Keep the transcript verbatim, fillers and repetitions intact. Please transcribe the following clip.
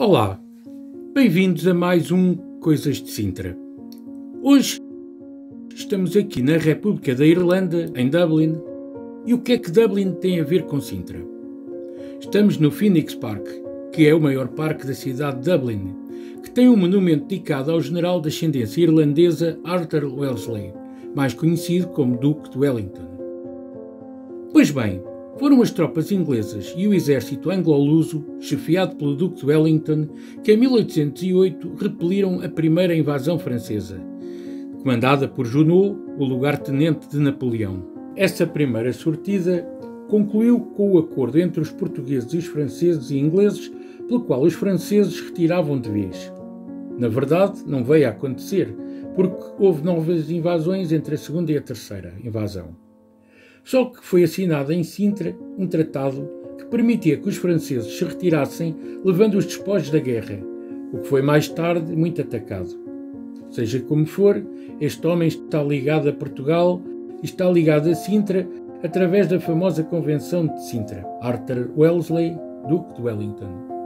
Olá, bem-vindos a mais um Coisas de Sintra. Hoje estamos aqui na República da Irlanda, em Dublin. E o que é que Dublin tem a ver com Sintra? Estamos no Phoenix Park, que é o maior parque da cidade de Dublin, que tem um monumento dedicado ao general de ascendência irlandesa Arthur Wellesley, mais conhecido como Duque de Wellington. Pois bem, foram as tropas inglesas e o exército anglo-luso, chefiado pelo Duque de Wellington, que em mil oitocentos e oito repeliram a primeira invasão francesa, comandada por Junot, o lugar-tenente de Napoleão. Essa primeira sortida concluiu com o acordo entre os portugueses e os franceses e ingleses, pelo qual os franceses retiravam de vez. Na verdade, não veio a acontecer, porque houve novas invasões entre a segunda e a terceira invasão. Só que foi assinado em Sintra um tratado que permitia que os franceses se retirassem, levando os despojos da guerra, o que foi mais tarde muito atacado. Seja como for, este homem está ligado a Portugal e está ligado a Sintra através da famosa Convenção de Sintra, Arthur Wellesley, Duque de Wellington.